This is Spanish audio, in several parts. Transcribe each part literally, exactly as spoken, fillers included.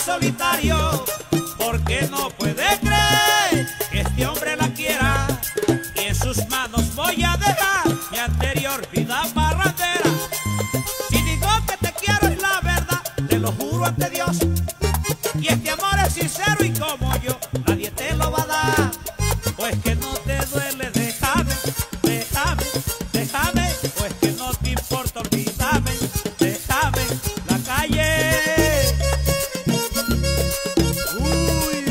solitario, porque no puede creer que este hombre la quiera, y en sus manos voy a dejar mi anterior vida parrandera. Si digo que te quiero es la verdad, te lo juro ante Dios, y este amor es sincero y como yo nadie te lo va a dar. Pues que no te duele, déjame, déjame, déjame, pues que no te importa, olvídame, déjame la calle. Uy.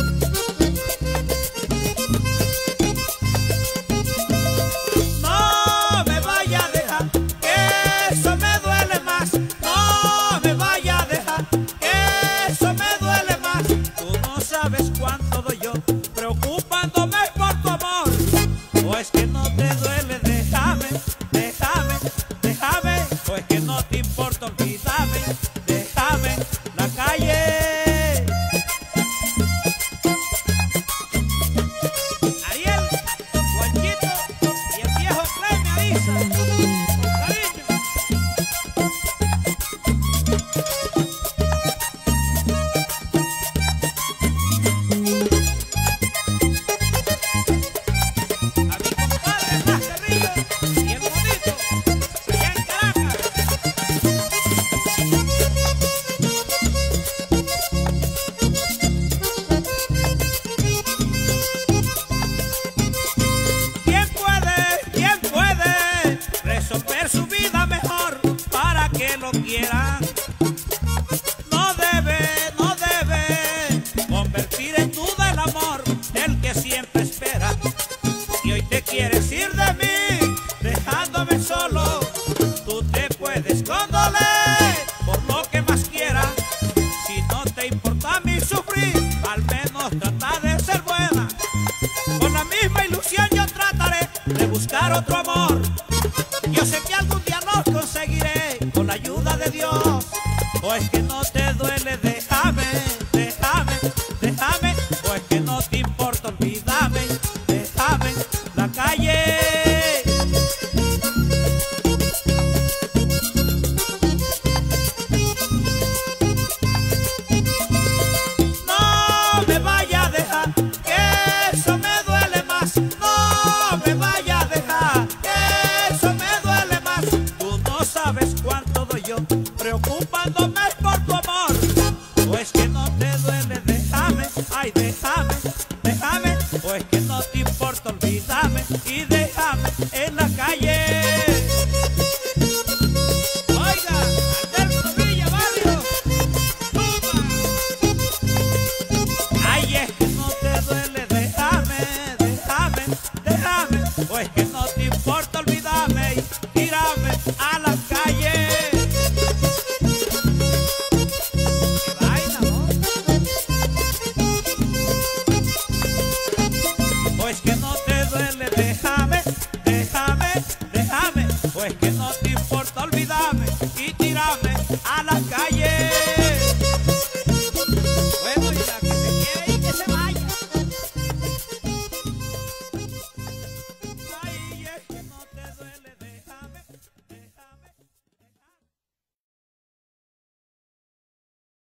No me vaya a dejar, que eso me duele más. No me vaya a dejar, que eso me duele más. Tú no sabes cuánto doy yo preocupándome por tu amor. Pues que no te duele, déjame, déjame, déjame, pues que no te importa, olvídame, déjame la calle. Ariel, Juanchito y el viejo Clay me avisan, con cariño. A mi compadre Blas Cerrillo y el bonito allá en Caracas. ¿Quién puede, quién puede resolver su vida mejor para que lo quieran? No debe, no debe convertir en duda el amor del que siempre espera. Y hoy te quieres ir de mí, dejándome solo. Tú te puedes condoler por lo que más quieras. Si no te importa a mí sufrir, al menos trata de ser buena. Con la misma ilusión yo trataré de buscar otro amor. Yo sé que algún día lo conseguiré con la ayuda de Dios. Pues que no te duele de